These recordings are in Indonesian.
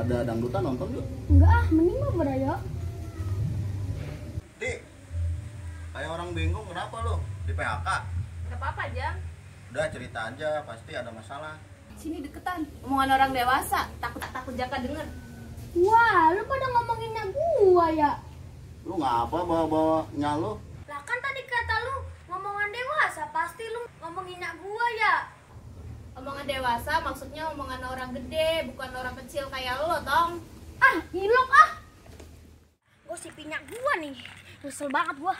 ada dangdutan nonton yuk. Enggak ah, mending mah berayo. Ti, kayak orang bingung kenapa lo di PHK? Gak apa-apa, Jang. Udah cerita aja, pasti ada masalah. Sini deketan. Omongan orang dewasa, takut Jaka denger. Wah, lu pada ngomonginnya gua ya. Lu ngapa bawa-bawa nyalo? Lah kan tadi kata lu ngomongan dewasa, pasti lu ngomonginnya gua ya. Omongan dewasa maksudnya omongan orang gede, bukan orang kecil kayak lo, Tong. Ah, hilok ah. Gosipinnya gua nih. Nyesel banget gua.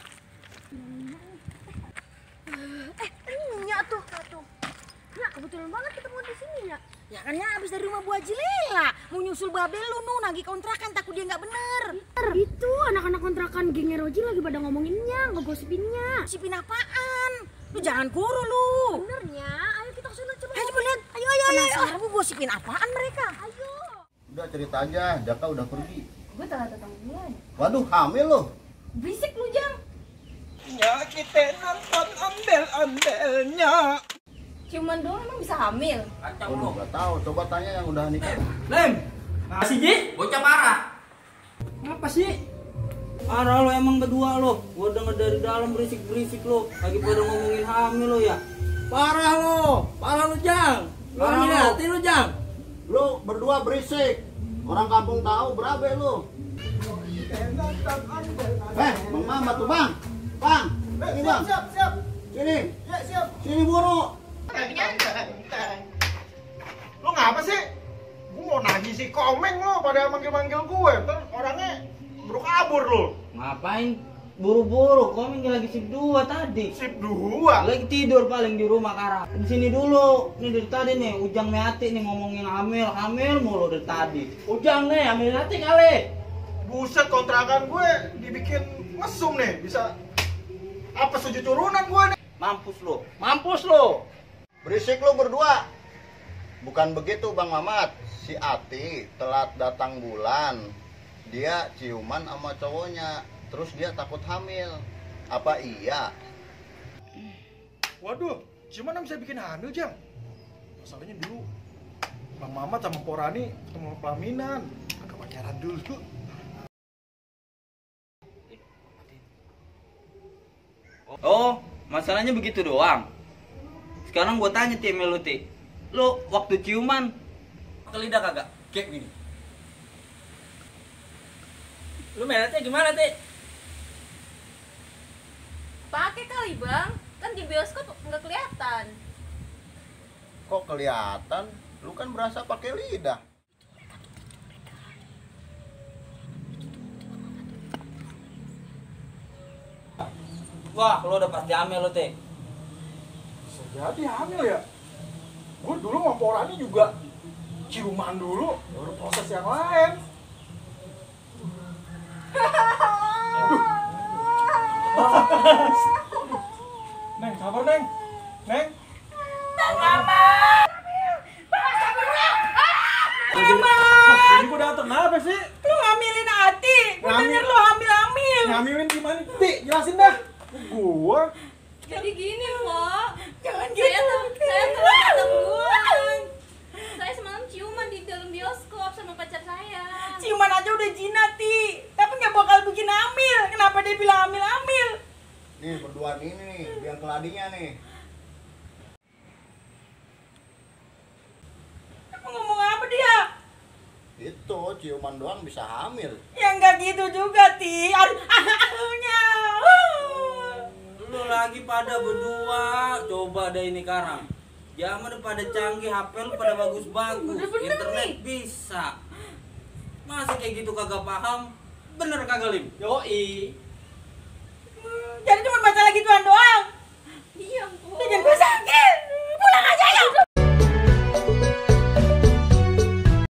Nya tuh. Ya, kebetulan banget ketemu di sini ya. Ya kan ya abis dari rumah Bu Haji Lela mau nyusul babel lu nagih kontrakan takut dia nggak bener. Itu anak-anak kontrakan gengnya Roji lagi pada ngomonginnya, ngegosipinnya. Sipin apaan? Lu jangan kuru lu. Benernya, ayo kita kesana coba. Ayo coba lihat. Ayo. Penasaran bu gosipin apaan mereka? Ayo. Udah cerita aja, Jaka udah pergi. Gue telah datang bulan. Waduh, hamil lo. Berisik lu, Jang. Ya kita nonton ondel-ondelnya. Ciuman doang emang bisa hamil? Oh, lu nggak tahu, coba tanya yang udah nikah. Lem, masih Ji? Bocah parah. Apa sih? Parah lo emang berdua lo. Gua denger dari dalam berisik-berisik lo. Lagi pada ngomongin hamil lo ya. Parah lo Jang. Lu Parah ambil lo. hati lu Jang. Lu berdua berisik. Orang kampung tahu berabe lu. Bang Mamat tuh, Bang. Bang, ini Bang. Siap. Sini. Ya siap. Sini buru. Lu ngapa sih? Gua mau nagih si Komeng lo pada manggil-manggil gue. Ntar orangnya buru kabur lo. Ngapain buru-buru? Komeng lagi sip 2 tadi. Sip 2. Lagi tidur paling di rumah Kara. Di sini dulu. Nih dari tadi nih Ujang Meati nih ngomongin hamil mulu dari tadi. Ujang nih hamil hati kali. Buset kontrakan gue dibikin mesum nih. Bisa apa 7 turunan gue nih. Mampus lo. Berisik lu berdua. Bukan begitu Bang Mamat. Si Ati telat datang bulan. Dia ciuman sama cowoknya. Terus dia takut hamil. Apa iya? Waduh, gimana bisa bikin hamil Jang? Masalahnya dulu Bang Mamat sama Porani ketemu pelaminan. Agak pacaran dulu. Oh, masalahnya begitu doang. Sekarang gua tanya Ti, lu Ti. Lu waktu ciuman ke lidah kagak? Kayak gini. Lu merahnya gimana, Ti? Pakai kali, Bang. Kan di bioskop nggak kelihatan. Kok kelihatan? Lu kan berasa pakai lidah. Wah, lu udah pasti hamil lu, Ti. Jadi hamil ya? Gue dulu sama Porani juga ciuman dulu, baru proses yang lain. Neng, sabar Neng. Neng. Ini gue dateng, kenapa sih? Lu ngambilin hati. Gue denger lu hamil. Ngambilin gimana? Ti, jelasin dah. Gue Jadi gini loh. Jangan Saya gitu. telah datang bulan. Saya semalam ciuman di dalam bioskop sama pacar saya. Ciuman aja udah jinak Ti. Tapi nggak bakal bikin hamil. Kenapa dia bilang hamil? Nih berdua ini nih, biang keladinya nih. Apa ngomong apa dia? Itu ciuman doang bisa hamil. Ya nggak gitu juga Ti. Aduhnya. Lu lagi pada berdua, coba deh ini Karang. Zaman udah pada canggih, HP lu pada bagus-bagus, Bener-bener internet nih. bisa. Masa kayak gitu kagak paham? Bener kagak Lim? Yoi,